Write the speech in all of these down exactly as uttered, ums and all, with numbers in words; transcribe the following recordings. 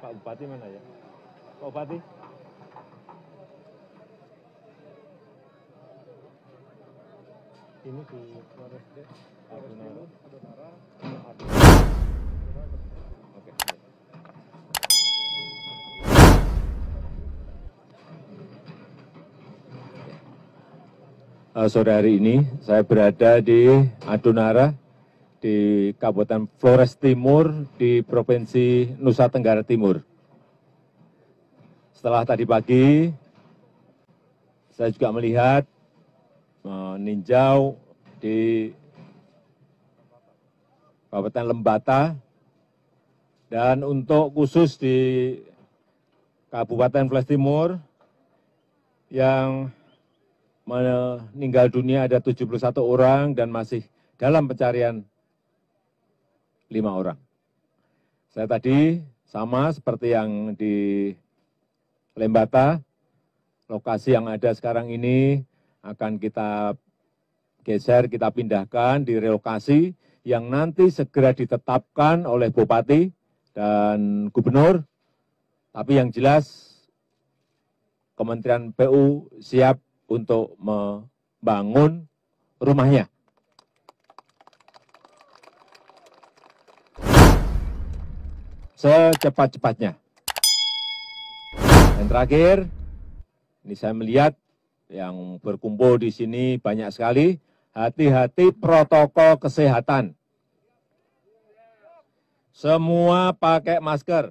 Pak Bupati mana ya? Pak Bupati? Ini di Flores Adonara. Oke. Uh, sore hari ini saya berada di Adonara, di Kabupaten Flores Timur, di Provinsi Nusa Tenggara Timur. Setelah tadi pagi, saya juga melihat meninjau di Kabupaten Lembata, dan untuk khusus di Kabupaten Flores Timur yang meninggal dunia ada tujuh puluh satu orang dan masih dalam pencarian lima orang. Saya tadi sama seperti yang di Lembata, lokasi yang ada sekarang ini akan kita geser, kita pindahkan, direlokasi yang nanti segera ditetapkan oleh Bupati dan Gubernur. Tapi yang jelas Kementerian P U siap untuk membangun rumahnya. Secepat-cepatnya. Dan terakhir, ini saya melihat yang berkumpul di sini banyak sekali, hati-hati protokol kesehatan. Semua pakai masker.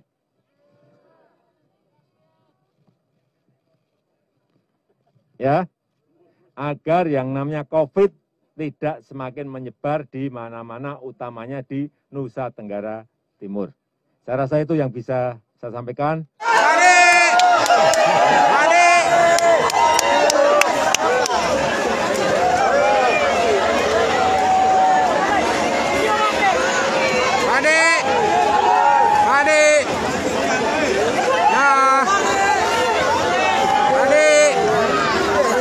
Ya, agar yang namanya COVID tidak semakin menyebar di mana-mana, utamanya di Nusa Tenggara Timur. Saya rasa itu yang bisa saya sampaikan.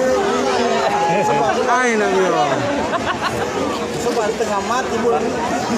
Tengah mati bulan